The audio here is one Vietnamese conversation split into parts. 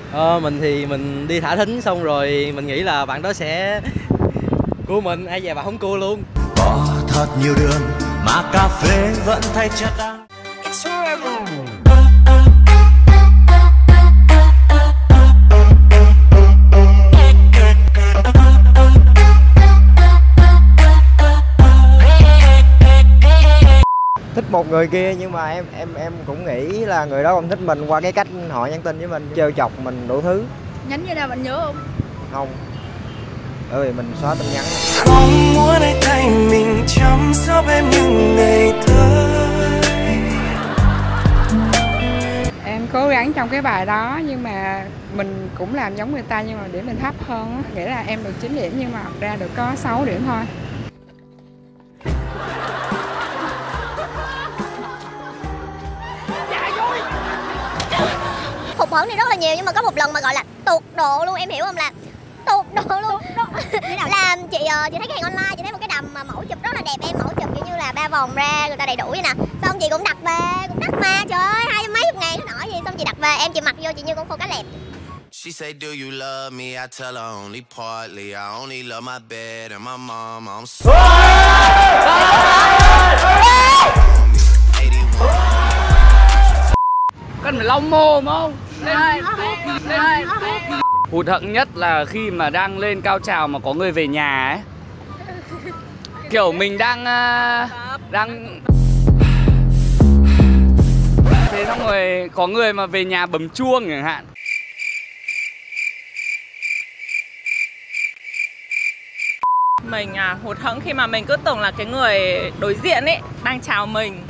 Mình thì mình đi thả thính xong rồi mình nghĩ là bạn đó sẽ cua mình, ai về bạn không cua luôn. Có thật nhiều đường mà cà phê vẫn thay chất đắng. Thích một người kia nhưng mà em cũng nghĩ là người đó không thích mình qua cái cách họ nhắn tin với mình, trêu chọc mình đủ thứ. Nhắn như nào bạn nhớ không? Không, bởi vì mình xóa tin nhắn. Mong muốn anh thay mình chăm sóc em những ngày tới. Em cố gắng trong cái bài đó nhưng mà mình cũng làm giống người ta nhưng mà điểm mình thấp hơn á. Nghĩa là em được 9 điểm nhưng mà ra được có 6 điểm thôi. Hụt hẫng thì rất là nhiều nhưng mà có một lần mà gọi là tụt độ luôn, em hiểu không, là tụt độ luôn. Là chị thấy cái hàng online, chị thấy một cái đầm mà mẫu chụp rất là đẹp, em mẫu chụp kiểu như là 3 vòng ra người ta đầy đủ vậy nè, xong chị cũng đặt về, cũng đắt mà, trời ơi 20 mấy chục ngàn cái nổi gì, xong chị đặt về, em chị mặc vô chị như con khô cá lẹp. She say do you love me, I tell her only partly, I only love my bed and my mom, I'm sorry. Cần phải lau mồm không? Hụt hẫng nhất là khi mà đang lên cao trào mà có người về nhà ấy. Kiểu mình đang thế xong rồi có người mà về nhà bấm chuông chẳng hạn. Mình hụt hẫng khi mà mình cứ tưởng là cái người đối diện ấy đang chào mình.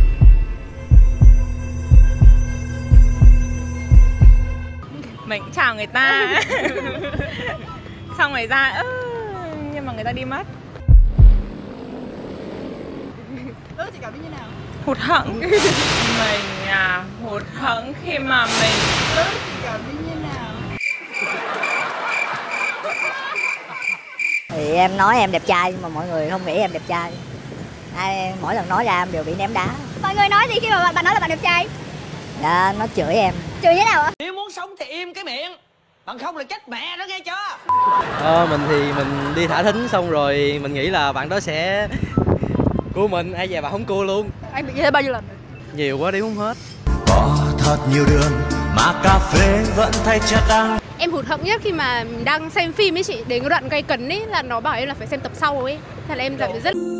Mình chào người ta xong rồi ra nhưng mà người ta đi mất. Chị cảm thấy như nào? Hụt hẫng. Mình hụt hẫng khi mà mình Chị cảm thấy như nào? Thì em nói em đẹp trai nhưng mà mọi người không nghĩ em đẹp trai. Mỗi lần nói ra em đều bị ném đá. Mọi người nói gì khi mà bạn nói là bạn đẹp trai? Dạ, nó chửi em. Chửi thế nào ạ? Nếu muốn sống thì im cái miệng, bằng không là chết mẹ nó nghe chưa? Mình thì mình đi thả thính xong rồi mình nghĩ là bạn đó sẽ cua mình, ai về bạn không cua luôn. Anh bị như thế bao nhiêu lần rồi? Nhiều quá đi không hết. Có thật nhiều đường mà cà phê vẫn thay chất đắng. Em hụt hẫng nhất khi mà đang xem phim ấy chị, đến cái đoạn gây cấn ấy là nó bảo em là phải xem tập sau ấy. Thế là em cảm thấy rất